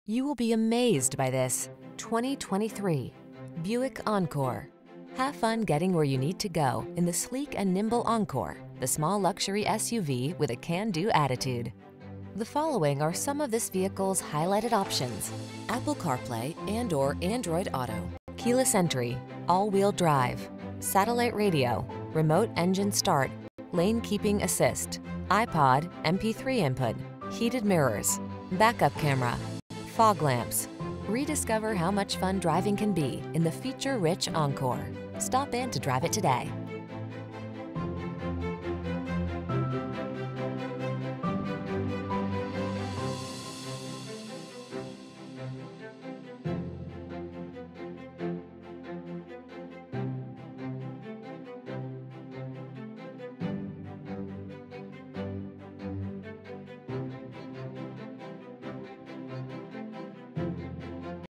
You will be amazed by this 2023 Buick Encore. Have fun getting where you need to go in the sleek and nimble Encore, the small luxury SUV with a can-do attitude. The following are some of this vehicle's highlighted options: Apple CarPlay and/or Android Auto, keyless entry, all-wheel drive, satellite radio, remote engine start, lane keeping assist, iPod, MP3 input, heated mirrors, backup camera, fog lamps. Rediscover how much fun driving can be in the feature-rich Encore. Stop in to drive it today.